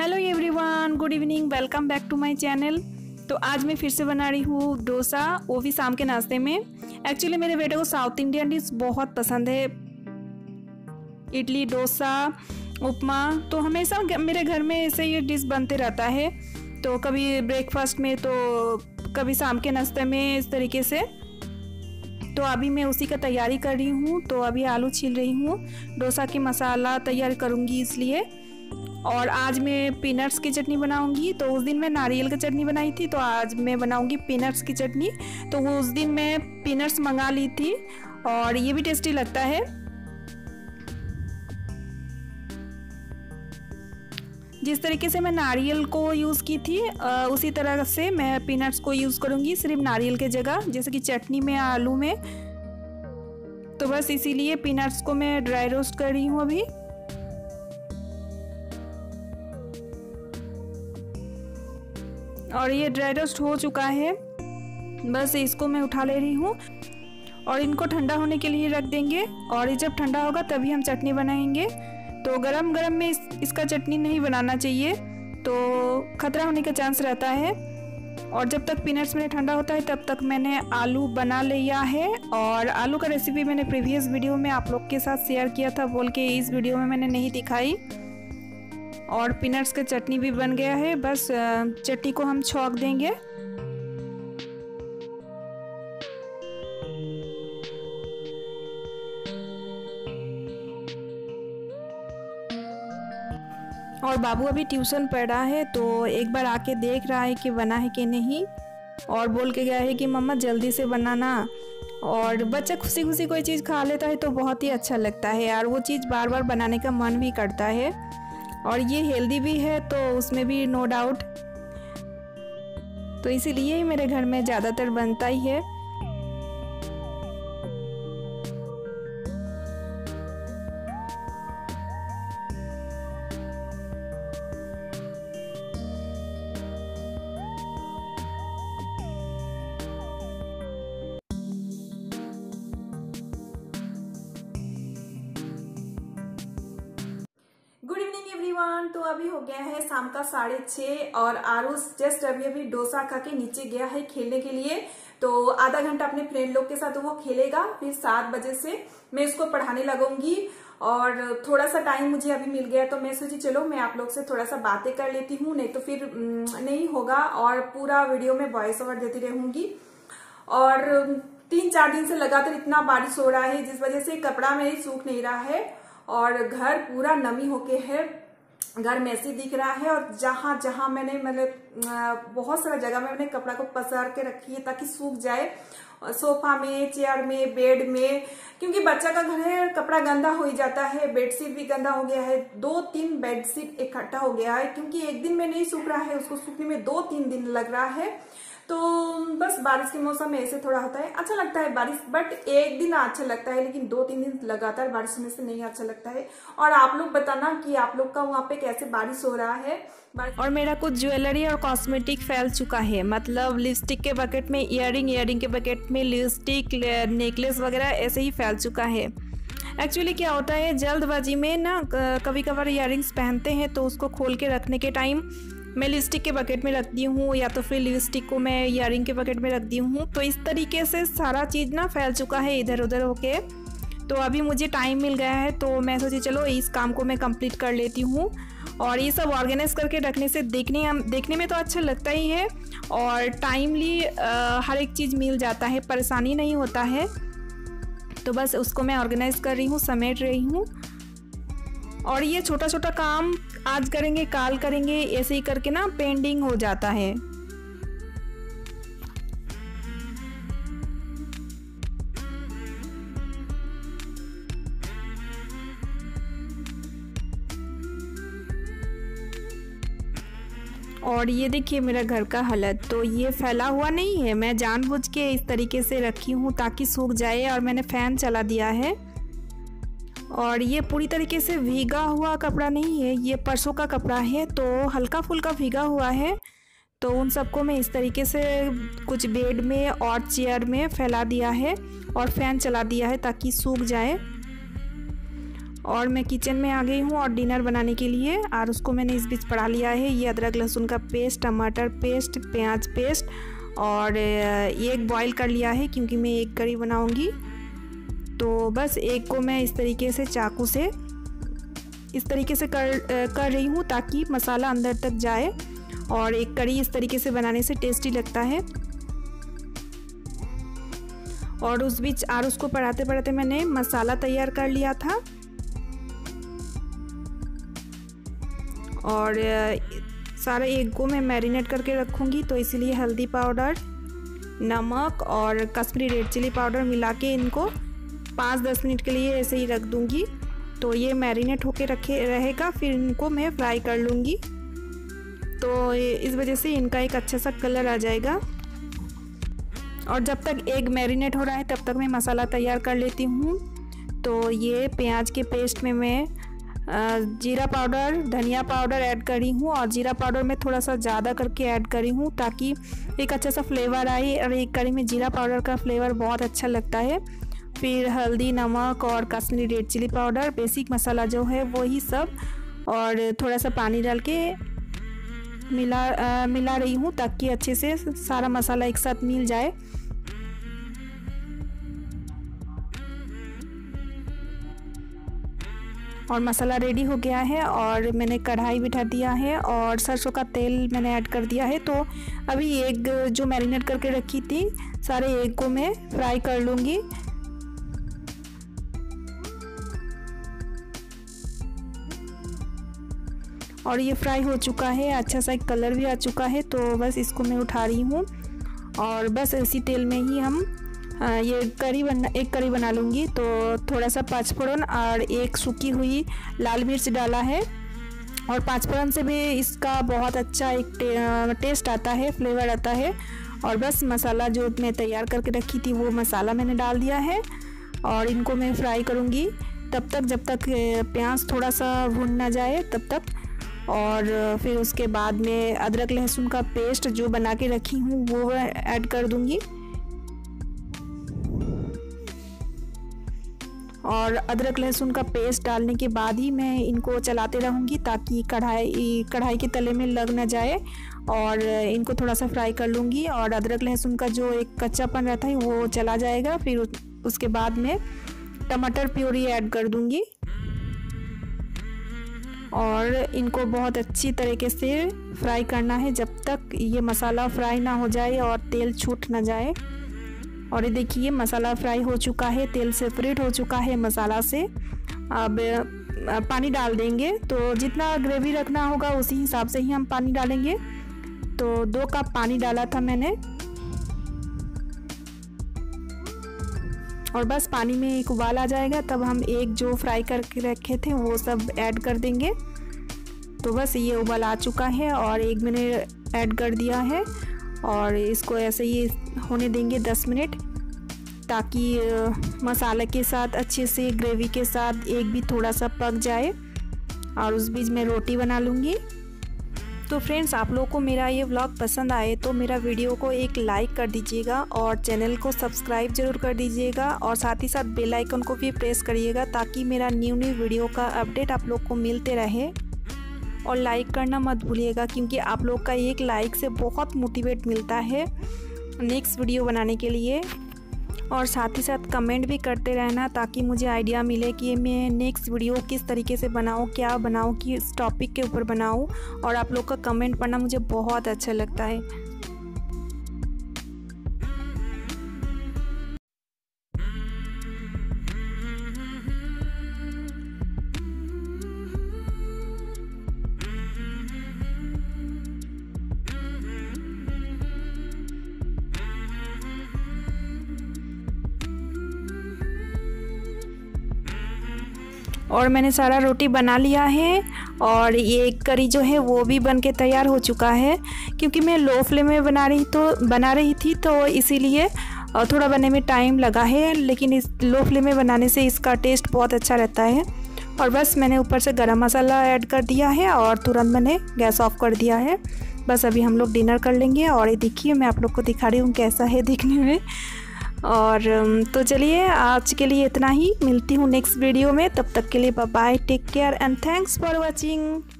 Hello everyone, good evening, welcome back to my channel. तो आज मैं फिर से बना रही हूँ डोसा, वो भी शाम के नाश्ते में। एक्चुअली मेरे बेटे को साउथ इंडियन डिश बहुत पसंद है, इडली, डोसा, उपमा। तो हमेशा मेरे घर में ऐसे ये डिश बनते रहता है, तो कभी ब्रेकफास्ट में तो कभी शाम के नाश्ते में, इस तरीके से। तो अभी मैं उसी का तैयारी कर रही हूँ। तो अभी आलू छील रही हूँ, डोसा की मसाला तैयार करूँगी इसलिए। और आज मैं पीनट्स की चटनी बनाऊंगी। तो उस दिन मैं नारियल की चटनी बनाई थी, तो आज मैं बनाऊंगी पीनट्स की चटनी। तो वो उस दिन मैं पीनट्स मंगा ली थी और ये भी टेस्टी लगता है। जिस तरीके से मैं नारियल को यूज़ की थी उसी तरह से मैं पीनट्स को यूज़ करूँगी, सिर्फ नारियल के जगह, जैसे कि चटनी में, आलू में। तो बस इसीलिए पीनट्स को मैं ड्राई रोस्ट कर रही हूँ अभी। और ये ड्राई रोस्ट हो चुका है, बस इसको मैं उठा ले रही हूँ और इनको ठंडा होने के लिए रख देंगे। और ये जब ठंडा होगा तभी हम चटनी बनाएंगे। तो गरम गरम में इसका चटनी नहीं बनाना चाहिए, तो खतरा होने का चांस रहता है। और जब तक पीनट्स मेरे ठंडा होता है तब तक मैंने आलू बना लिया है। और आलू का रेसिपी मैंने प्रीवियस वीडियो में आप लोग के साथ शेयर किया था, बोल के इस वीडियो में मैंने नहीं दिखाई। और पीनट्स का चटनी भी बन गया है, बस चटनी को हम छौंक देंगे। और बाबू अभी ट्यूशन पढ़ रहा है, तो एक बार आके देख रहा है कि बना है कि नहीं, और बोल के गया है कि मम्मा जल्दी से बनाना। और बच्चा खुशी खुशी कोई चीज़ खा लेता है तो बहुत ही अच्छा लगता है यार, वो चीज़ बार बार बनाने का मन भी करता है। और ये हेल्दी भी है, तो उसमें भी नो डाउट। तो इसीलिए ही मेरे घर में ज़्यादातर बनता ही है। Good evening everyone. तो अभी हो गया है शाम का 6:30 और आरुष जस्ट अभी डोसा खा के नीचे गया है खेलने के लिए। तो आधा घंटा अपने फ्रेंड लोग के साथ वो खेलेगा, फिर 7 बजे से मैं इसको पढ़ाने लगूंगी। और थोड़ा सा टाइम मुझे अभी मिल गया, तो मैं सोची चलो मैं आप लोग से थोड़ा सा बातें कर लेती हूँ, नहीं तो फिर नहीं होगा और पूरा वीडियो में वॉइस ओवर देती रहूंगी। और 3-4 दिन से लगातार इतना बारिश हो रहा है, जिस वजह से कपड़ा मेरे सूख नहीं रहा है और घर पूरा नमी होके है, घर मैसी दिख रहा है। और जहां जहां मैंने मतलब बहुत सारा जगह में मैंने कपड़ा को पसार के रखी है ताकि सूख जाए, सोफा में, चेयर में, बेड में, क्योंकि बच्चा का घर है, कपड़ा गंदा हो ही जाता है। बेडशीट भी गंदा हो गया है, 2-3 बेडशीट इकट्ठा हो गया है, क्योंकि एक दिन में नहीं सूख रहा है, उसको सूखने में 2-3 दिन लग रहा है। तो बस बारिश के मौसम में ऐसे थोड़ा होता है, अच्छा लगता है बारिश, बट एक दिन अच्छा लगता है, लेकिन 2-3 दिन लगातार बारिश होने से नहीं अच्छा लगता है। और आप लोग बताना कि आप लोग का वहाँ पे कैसे बारिश हो रहा है। और मेरा कुछ ज्वेलरी और कॉस्मेटिक फैल चुका है, मतलब लिपस्टिक के बकेट में इयरिंग के बकेट में लिपस्टिक, नेकलेस वगैरह ऐसे ही फैल चुका है। एक्चुअली क्या होता है, जल्दबाजी में ना कभी कभार इयरिंग्स पहनते हैं, तो उसको खोल के रखने के टाइम मैं लिपस्टिक के बकेट में रख दी हूँ, या तो फिर लिपस्टिक को मैं इयरिंग के बकेट में रख दी हूँ। तो इस तरीके से सारा चीज़ ना फैल चुका है इधर उधर होके। तो अभी मुझे टाइम मिल गया है, तो मैं सोची चलो इस काम को मैं कंप्लीट कर लेती हूँ। और ये सब ऑर्गेनाइज करके रखने से देखने में तो अच्छा लगता ही है, और टाइमली हर एक चीज़ मिल जाता है, परेशानी नहीं होता है। तो बस उसको मैं ऑर्गेनाइज कर रही हूँ, समेट रही हूँ। और ये छोटा छोटा काम आज करेंगे, काल करेंगे, ऐसे ही करके ना पेंडिंग हो जाता है। और ये देखिए मेरा घर का हालत, तो ये फैला हुआ नहीं है, मैं जानबूझ के इस तरीके से रखी हूँ ताकि सूख जाए। और मैंने फ़ैन चला दिया है। और ये पूरी तरीके से भीगा हुआ कपड़ा नहीं है, ये परसों का कपड़ा है, तो हल्का फुल्का भीगा हुआ है। तो उन सबको मैं इस तरीके से कुछ बेड में और चेयर में फैला दिया है और फ़ैन चला दिया है ताकि सूख जाए। और मैं किचन में आ गई हूँ और डिनर बनाने के लिए। और उसको मैंने इस बीच पड़ा लिया है। ये अदरक लहसुन का पेस्ट, टमाटर पेस्ट, प्याज पेस्ट और एग बॉईल कर लिया है क्योंकि मैं एग करी बनाऊंगी। तो बस एग को मैं इस तरीके से चाकू से इस तरीके से कर रही हूँ ताकि मसाला अंदर तक जाए। और एक करी इस तरीके से बनाने से टेस्टी लगता है। और उस बीच आरुष को पढ़ाते पढ़ाते मैंने मसाला तैयार कर लिया था। और सारे एग को मैं मैरिनेट करके रखूँगी, तो इसीलिए हल्दी पाउडर, नमक और कश्मीरी रेड चिली पाउडर मिला के इनको 5-10 मिनट के लिए ऐसे ही रख दूँगी। तो ये मैरिनेट होके रहेगा, फिर इनको मैं फ्राई कर लूँगी। तो इस वजह से इनका एक अच्छा सा कलर आ जाएगा। और जब तक एग मैरिनेट हो रहा है तब तक मैं मसाला तैयार कर लेती हूँ। तो ये प्याज के पेस्ट में मैं जीरा पाउडर, धनिया पाउडर ऐड करी हूँ। और जीरा पाउडर मैं थोड़ा सा ज़्यादा करके ऐड करी हूँ ताकि एक अच्छा सा फ्लेवर आए। और एक करी में जीरा पाउडर का फ्लेवर बहुत अच्छा लगता है। फिर हल्दी, नमक और Kashmiri red chilli powder, basic masala जो है वो ही सब। और थोड़ा सा पानी डाल के मिला रही हूँ ताकि अच्छे से सारा मसाला एक साथ मिल जाए। और मसाला रेडी हो गया है और मैंने कढ़ाई बिठा दिया है और सरसों का तेल मैंने ऐड कर दिया है। तो अभी एग जो मैरिनेट करके रखी थी, सारे एग को मैं फ्राई कर लूँगी। और ये फ्राई हो चुका है, अच्छा सा एक कलर भी आ चुका है। तो बस इसको मैं उठा रही हूँ और बस इसी तेल में ही हम एक करी बना लूँगी। तो थोड़ा सा पाँचफोड़न और एक सूखी हुई लाल मिर्च डाला है। और पाँचफोड़न से भी इसका बहुत अच्छा एक टेस्ट आता है, फ्लेवर आता है। और बस मसाला जो मैं तैयार करके रखी थी वो मसाला मैंने डाल दिया है और इनको मैं फ्राई करूँगी तब तक जब तक प्याज थोड़ा सा भून ना जाए तब तक। और फिर उसके बाद में अदरक लहसुन का पेस्ट जो बना के रखी हूँ वो ऐड कर दूँगी। और अदरक लहसुन का पेस्ट डालने के बाद ही मैं इनको चलाते रहूँगी ताकि कढ़ाई के तले में लग ना जाए। और इनको थोड़ा सा फ्राई कर लूँगी और अदरक लहसुन का जो एक कच्चापन रहता है वो चला जाएगा। फिर उसके बाद में टमाटर प्यूरी ऐड कर दूँगी और इनको बहुत अच्छी तरीके से फ्राई करना है जब तक ये मसाला फ्राई ना हो जाए और तेल छूट ना जाए। और ये देखिए मसाला फ्राई हो चुका है, तेल सेपरेट हो चुका है मसाला से। अब पानी डाल देंगे, तो जितना ग्रेवी रखना होगा उसी हिसाब से ही हम पानी डालेंगे। तो 2 कप पानी डाला था मैंने और बस पानी में एक उबाल आ जाएगा तब हम एग जो फ्राई करके रखे थे वो सब ऐड कर देंगे। तो बस ये उबाल आ चुका है और एग मैंने ऐड कर दिया है और इसको ऐसे ही होने देंगे 10 मिनट ताकि मसाले के साथ अच्छे से ग्रेवी के साथ एग भी थोड़ा सा पक जाए। और उस बीच में रोटी बना लूँगी। तो फ्रेंड्स, आप लोगों को मेरा ये व्लॉग पसंद आए तो मेरा वीडियो को एक लाइक कर दीजिएगा और चैनल को सब्सक्राइब ज़रूर कर दीजिएगा और साथ ही साथ बेल आइकन को भी प्रेस करिएगा ताकि मेरा न्यू वीडियो का अपडेट आप लोग को मिलते रहे। और लाइक करना मत भूलिएगा क्योंकि आप लोग का एक लाइक से बहुत मोटिवेट मिलता है नेक्स्ट वीडियो बनाने के लिए। और साथ ही साथ कमेंट भी करते रहना ताकि मुझे आइडिया मिले कि मैं नेक्स्ट वीडियो किस तरीके से बनाऊँ, क्या बनाऊँ, किस टॉपिक के ऊपर बनाऊँ। और आप लोग का कमेंट पढ़ना मुझे बहुत अच्छा लगता है। और मैंने सारा रोटी बना लिया है और ये करी जो है वो भी बन के तैयार हो चुका है। क्योंकि मैं लो फ्लेम में बना रही थी तो इसीलिए थोड़ा बनने में टाइम लगा है, लेकिन इस लो फ्लेम में बनाने से इसका टेस्ट बहुत अच्छा रहता है। और बस मैंने ऊपर से गरम मसाला ऐड कर दिया है और तुरंत मैंने गैस ऑफ कर दिया है। बस अभी हम लोग डिनर कर लेंगे। और ये देखिए मैं आप लोग को दिखा रही हूँ कैसा है दिखने में। और तो चलिए आज के लिए इतना ही, मिलती हूँ नेक्स्ट वीडियो में, तब तक के लिए bye bye, take care and thanks for watching.